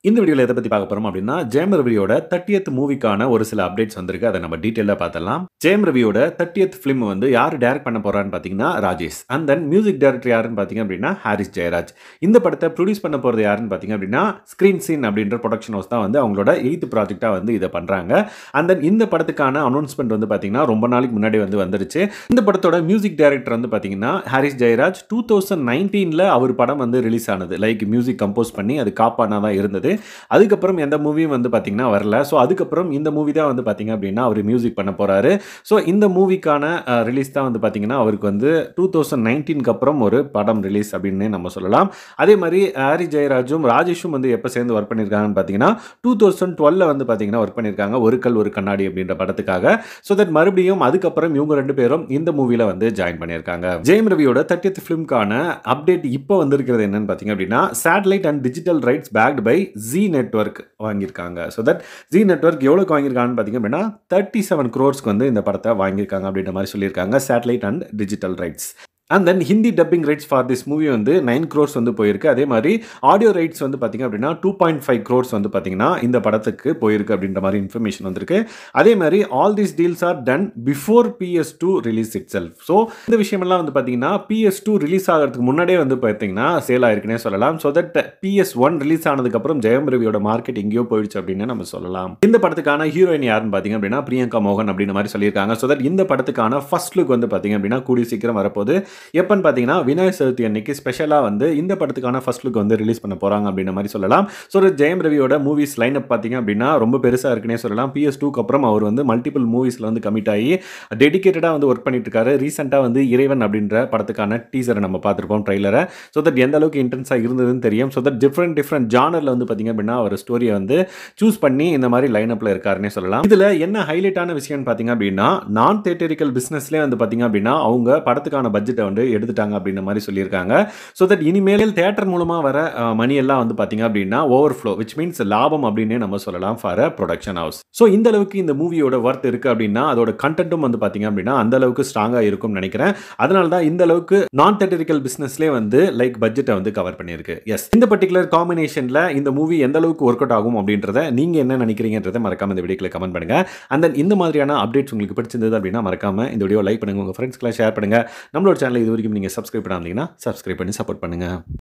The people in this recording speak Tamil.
இந்த வீடியோல எத பத்தி பார்க்க போறோம் அப்படின்னா, ஜெயம் ரவியோட 30th மூவிக்கான ஒரு சில அப்டேட்ஸ் வந்திருக்கு. அத நம்ம டீடைலா பார்த்தரலாம். ஜெயம் ரவியோட 30th ஃபிலிம் வந்து யார் டைரக்ட் பண்ண போறான்னு பார்த்தீங்கன்னா, Rajesh. And then music director யாருன்னு பார்த்தீங்க அப்படின்னா, ஹாரிஸ் ஜெயராஜ். இந்த படத்தை ப்ரொடியூஸ் பண்ண போறது யாருன்னு பார்த்தீங்க அப்படின்னா, ஸ்கிரீன் சீன் அப்படின்ற புரொடக்ஷன் ஹவுஸ் தான் வந்து அவங்களோட 8th ப்ராஜெக்ட்டா வந்து இத பண்றாங்க. அண்ட் தென் இந்த படத்துக்கான அனௌன்ஸ்மென்ட் வந்து பார்த்தீங்கன்னா, ரொம்ப நாளைக்கு முன்னாடி வந்து வந்துருச்சு. இந்த படத்தோட மியூசிக் டைரக்டர் வந்து பார்த்தீங்கன்னா, ஹாரிஸ் ஜெயராஜ் 2019ல அவர் படம் வந்து ரிலீஸ் ஆனது. லைக் மியூசிக் கம்போஸ் பண்ணி அது காப்பானா தான் இருந்தது. அதுக்கப்புறம் எந்த மூவியும் வந்து பார்த்தீங்கன்னா வரல. ஸோ அதுக்கப்புறம் இந்த மூவி தான் வந்து பார்த்தீங்க அப்படின்னா அவர் மியூசிக் பண்ண போறாரு. ஸோ இந்த மூவிக்கான ரிலீஸ் தான் வந்து பார்த்தீங்கன்னா அவருக்கு வந்து 2019க்கு அப்புறம் ஒரு படம் ரிலீஸ் அப்படின்னு நம்ம சொல்லலாம். அதே மாதிரி ஹாரிஸ் ஜெயராஜும் ராஜேஷும் வந்து எப்போ சேர்ந்து ஒர்க் பண்ணியிருக்காங்கன்னு பார்த்தீங்கன்னா 2012ல வந்து பார்த்தீங்கன்னா ஒர்க் பண்ணியிருக்காங்க. ஒரு கல் ஒரு கண்ணாடி அப்படின்ற படத்துக்காக. ஸோ தட் மறுபடியும் அதுக்கப்புறம் இவங்க ரெண்டு பேரும் இந்த மூவில வந்து ஜாயின் பண்ணியிருக்காங்க. ஜெயம் ரவியோட 30th ஃபிலிம்கான அப்டேட் இப்போ வந்திருக்கிறது என்னன்னு பார்த்தீங்க அப்படின்னா satellite and digital rights bagged by Zee network வாங்கியிருக்காங்க. ஸோ தட் ஜி நெட்வொர்க் எவ்வளோக்கு வாங்கியிருக்காங்கன்னு பார்த்தீங்க அப்படின்னா 37 crores வந்து இந்த படத்தை வாங்கியிருக்காங்க அப்படின்ற மாதிரி சொல்லியிருக்காங்க. Satellite and digital rights. And then Hindi dubbing rights for this movie வந்து 9 crores வந்து போயிருக்கு. அதே மாதிரி ஆடியோ ரைட்ஸ் வந்து பார்த்தீங்க அப்படின்னா 2.5 crores வந்து பார்த்தீங்கன்னா இந்த படத்துக்கு போயிருக்கு அப்படின்ற மாதிரி இன்ஃபர்மேஷன் வந்திருக்கு. அதே மாதிரி all these deals are done before PS2 release itself. ஸோ இந்த விஷயமெல்லாம் வந்து பார்த்தீங்கன்னா PS2 ரிலீஸ் ஆகிறதுக்கு முன்னாடியே வந்து பார்த்தீங்கன்னா சேல் ஆயிருக்குன்னே சொல்லலாம். ஸோ தட் PS1 ரிலீஸ் ஆனதுக்கப்புறம் ஜெயம் ரவியோட மார்க்கெட் எங்கேயோ போயிடுச்சு அப்படின்னு நம்ம சொல்லலாம். இந்த படத்துக்கான ஹீரோயின் யாருன்னு பார்த்தீங்க அப்படின்னா பிரியங்கா மோகன் அப்படின்ற மாதிரி சொல்லியிருக்காங்க. ஸோ தட் இந்த படத்துக்கான ஃபர்ஸ்ட் லுக் வந்து பார்த்தீங்க அப்படின்னா கூடிய சீக்கிரம் வரப்போகுது. எப்பன்னு பார்த்தீங்கன்னா விநாயகர் சதுர்த்தி அன்னைக்கு ஸ்பெஷலாக வந்து இந்த படத்துக்கான ஃபர்ஸ்ட் லுக் வந்து ரிலீஸ் பண்ண போறாங்க அப்படின்ற மாதிரி சொல்லலாம். ஸோ ஜெயம் ரவியோட மூவிஸ் லைன் அப் பார்த்தீங்க அப்படின்னா ரொம்ப பெருசாக இருக்குன்னே சொல்லலாம். PS2க்கு அப்புறம் அவர் வந்து மல்டிபிள் மூவிஸில் வந்து கமிட் ஆகி டெடிகேட்டடாக வந்து ஒர்க் பண்ணிட்டு இருக்காரு. ரீசெண்டாக வந்து இறைவன் அப்படின்ற படத்துக்கான டீசரை நம்ம பார்த்துருப்போம் ட்ரைலரை. ஸோ தட் எந்த அளவுக்கு இன்டென்ஸாக இருந்ததுன்னு தெரியும். ஸோ தட் டிஃப்ரெண்ட் ஜானரில் வந்து பார்த்தீங்க அப்படின்னா அவர் ஸ்டோரியை வந்து சூஸ் பண்ணி இந்த மாதிரி லைன் அப்பில் இருக்காருன்னே சொல்லலாம். இதில் என்ன ஹைலைட்டான விஷயம்னு பார்த்தீங்க அப்படின்னா நான் தியேட்டரிக்கல் பிஸ்னஸ்லேயே வந்து பார்த்தீங்க அப்படின்னா அவங்க படத்துக்கான பட்ஜெட்டை வந்து எடுத்துட்டாங்க அப்படின்ற மாதிரி சொல்லியிருக்காங்க. ஸோ தட் இனிமேல் தியேட்டர் மூலமா வர மணி எல்லாம் வந்து பார்த்தீங்க அப்படின்னா ஓவர்ஃப்ளோ விச் மீன்ஸ் லாபம் அப்படின்னே நம்ம சொல்லலாம் for a production house. So இந்த அளவுக்கு இந்த மூவியோட ஒர்த் இருக்கு அப்படின்னா அதோட கண்டென்ட்டும் வந்து பார்த்தீங்க அப்படின்னா அந்த அளவுக்கு ஸ்ட்ராங்காக இருக்கும்னு நினைக்கிறேன். அதனால தான் இந்த அளவுக்கு நான் தியேட்டரிக்கல் பிஸ்னஸ்லேயே வந்து லைக் பட்ஜெட்டை வந்து கவர் பண்ணியிருக்கு. எஸ் இந்த பர்டிகுலர் காம்பினேஷனில் இந்த மூவி எந்த அளவுக்கு ஒர்க் அவுட் ஆகும் அப்படின்றத நீங்க என்ன நினைக்கிறீங்கன்றதை மறக்காம இந்த வீடியோக்குள்ள கமெண்ட் பண்ணுங்க. அண்ட் தென் இந்த மாதிரியான அப்டேட்ஸ் உங்களுக்கு பிடிச்சிருந்தது அப்படின்னா மறக்காம இந்த வீடியோ லைக் பண்ணுங்க, உங்க ஃப்ரெண்ட்ஸ்க்குலாம் ஷேர் பண்ணுங்க. நம்மளோட சேனல் இது வரைக்கும் நீங்க சப்ஸ்கிரைப் பண்ணாமீங்கன்னா சப்ஸ்கிரைப் பண்ணி சப்போர்ட் பண்ணுங்க.